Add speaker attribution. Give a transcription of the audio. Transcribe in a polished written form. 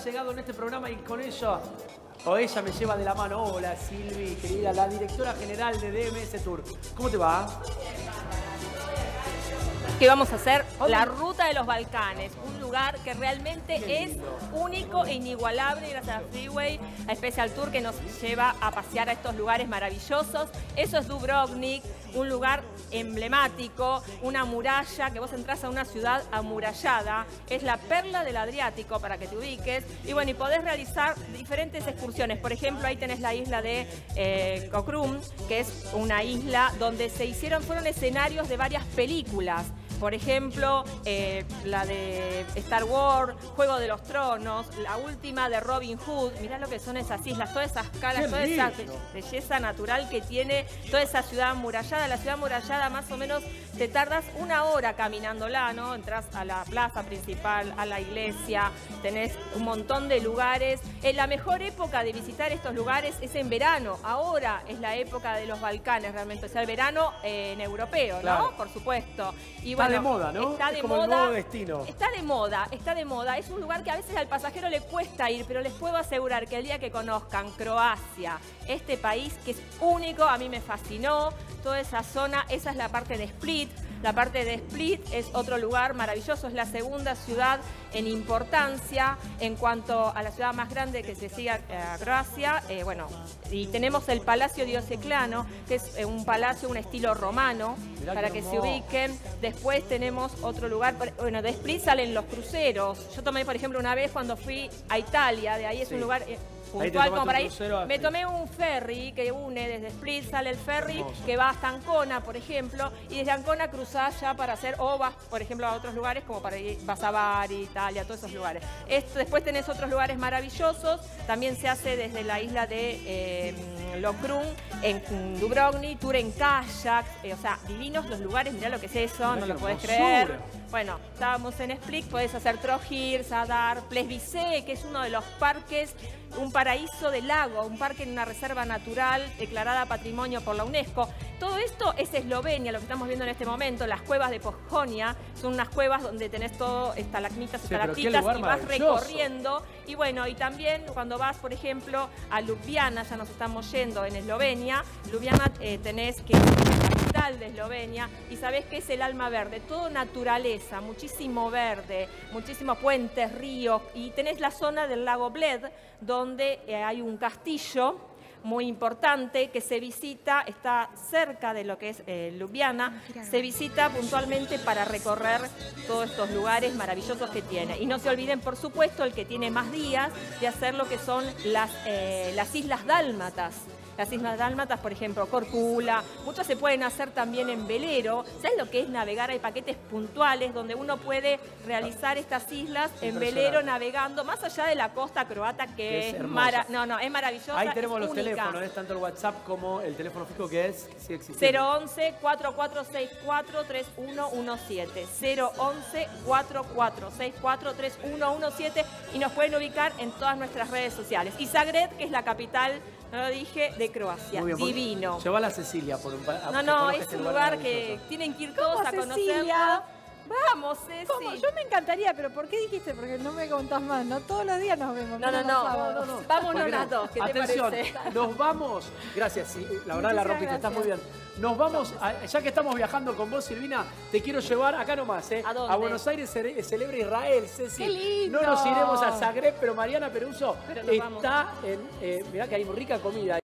Speaker 1: llegado en este programa y con ella, o ella me lleva de la mano. Hola Silvi, querida, la directora general de DMS Tour. ¿Cómo te va?
Speaker 2: Que vamos a hacer la ruta de los Balcanes, un lugar que realmente es único e inigualable gracias a Freeway, a Special Tour que nos lleva a pasear a estos lugares maravillosos. Eso es Dubrovnik, un lugar emblemático, una muralla, que vos entras a una ciudad amurallada, es la perla del Adriático para que te ubiques, y bueno, y podés realizar diferentes excursiones. Por ejemplo, ahí tenés la isla de Kokrum, que es una isla donde fueron escenarios de varias películas. Por ejemplo, la de Star Wars, Juego de los Tronos, la última de Robin Hood. Mirá lo que son esas islas, todas esas calas, toda esa belleza natural que tiene toda esa ciudad amurallada. La ciudad amurallada más o menos te tardas 1 hora caminándola, ¿no? Entras a la plaza principal, a la iglesia, tenés un montón de lugares. La mejor época de visitar estos lugares es en verano. Ahora es la época de los Balcanes realmente, o sea, el verano en europeo, ¿no? Por supuesto. Y bueno,
Speaker 1: de moda, ¿no?
Speaker 2: Está de
Speaker 1: como
Speaker 2: moda,
Speaker 1: el nuevo destino.
Speaker 2: Está de moda, está de moda. Es un lugar que a veces al pasajero le cuesta ir, pero les puedo asegurar que el día que conozcan Croacia, este país que es único, a mí me fascinó, toda esa zona, esa es la parte de Split. La parte de Split es otro lugar maravilloso, es la segunda ciudad en importancia en cuanto a la ciudad más grande que se sigue a Croacia. Bueno, y tenemos el Palacio Diocleciano, que es un palacio, un estilo romano, mirá para que se ubiquen. Después tenemos otro lugar, bueno, de Split salen los cruceros. Yo tomé, por ejemplo, una vez cuando fui a Italia, de ahí es un lugar puntual como para ir. Me tomé un ferry que une desde Split, sale el ferry que va hasta Ancona, por ejemplo, y desde Ancona cruzás ya para hacer, o vas, por ejemplo, a otros lugares como para ir, vas a Bari, Italia, todos esos lugares. Después tenés otros lugares maravillosos, también se hace desde la isla de Lokrum, en Dubrovnik, tour en kayak, o sea, divinos los lugares, mirá lo que es eso, no lo podés creer. Bueno, estábamos en Split, podés hacer Trojir, Zadar, Plesvice, que es uno de los parques, un paraíso del lago, un parque en una reserva natural declarada Patrimonio por la UNESCO. Todo esto es Eslovenia, lo que estamos viendo en este momento. Las cuevas de Posjonia son unas cuevas donde tenés todo estalagmitas, estalactitas, y vas recorriendo. Y bueno, y también cuando vas, por ejemplo, a Ljubljana, ya nos estamos yendo en Eslovenia, Ljubljana tenés que de Eslovenia, y sabés que es el alma verde, todo naturaleza, muchísimo verde, muchísimos puentes, ríos, y tenés la zona del lago Bled, donde hay un castillo muy importante que se visita, está cerca de lo que es Ljubljana, se visita puntualmente para recorrer todos estos lugares maravillosos que tiene. Y no se olviden, por supuesto, el que tiene más días, de hacer lo que son las Islas Dálmatas. Las Islas Dálmatas, por ejemplo, Korčula, muchas se pueden hacer también en velero. ¿Sabes lo que es navegar? Hay paquetes puntuales donde uno puede realizar estas islas en velero navegando, más allá de la costa croata que es maravillosa.
Speaker 1: Ahí tenemos los teléfonos, es tanto el WhatsApp como el teléfono fijo que sigue existiendo.
Speaker 2: 011-4464-3117. 011-4464-3117 y nos pueden ubicar en todas nuestras redes sociales. Y Zagreb, que es la capital, no lo dije, de Croacia. Muy bien, divino.
Speaker 1: Lleva a la Cecilia por un
Speaker 2: No, es un lugar que tienen que ir todos a conocerlo. Vamos, Ceci.
Speaker 3: ¿Cómo? Yo me encantaría, pero ¿por qué dijiste? Porque no me contás más, ¿no? Todos los días nos vemos.
Speaker 2: No. Vámonos las dos, ¿qué te parece?
Speaker 1: Nos vamos. Gracias, sí, la verdad la rompiste, estás muy bien. Nos vamos, ya que estamos viajando con vos, Silvina, te quiero llevar acá nomás,
Speaker 2: ¿A
Speaker 1: Buenos Aires celebra Israel, Ceci.
Speaker 3: ¡Qué lindo!
Speaker 1: No nos iremos a Zagreb, pero Mariana Peruso está mirá que hay rica comida.